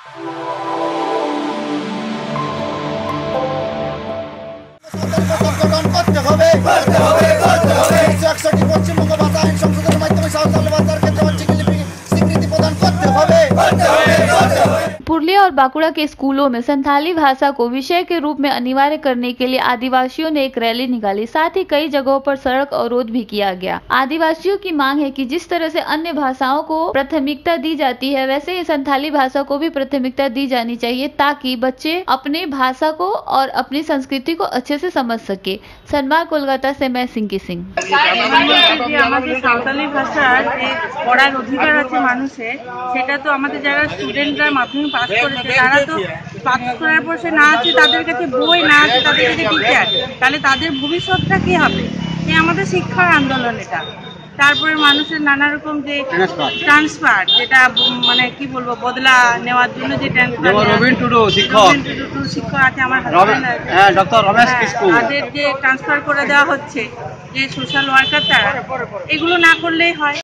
पुरुलिया और बांकुड़ा के स्कूलों में संथाली भाषा को विषय के रूप में अनिवार्य करने के लिए आदिवासियों ने एक रैली निकाली। साथ ही कई जगहों पर सड़क अवरोध भी किया गया। आदिवासियों की मांग है कि जिस तरह से अन्य भाषाओं को प्राथमिकता दी जाती है, वैसे ही संथाली भाषा को भी प्राथमिकता दी जानी चाहिए, ताकि बच्चे अपनी भाषा को और अपनी संस्कृति को अच्छे से समझ सके। सनमार्ग कोलकाता से मैं सिंकी सिंह। सावताली भाषार पढ़ार अधिकार आछे मानुषेर, सेटा तो आमादेर जारा स्टुडेंटरा माध्यमिक पास करेছে তারা তো পাস করার পর সে না আছে তাদের কাছে বই, না আছে তাদের কাছে টিচার, তাহলে তাদের ভবিষ্যৎটা কি হবে? এই আমাদের শিক্ষার আন্দোলন এটা। তারপরে মানুষের নানা রকম যে ট্রান্সফার, যেটা মানে কি বলবো, বদলা নেওয়ার জন্য যে ট্রান্সফার, রবীন্দ্র টুডু শিক্ষক আছে, আমার হাজবেন্ড আছে, ডক্টর রমেশ কিসকু, তাদের যে ট্রান্সফার করে দেওয়া হচ্ছে, যে সোশ্যাল ওয়ার্কার, তারা এগুলো না করলেই হয়।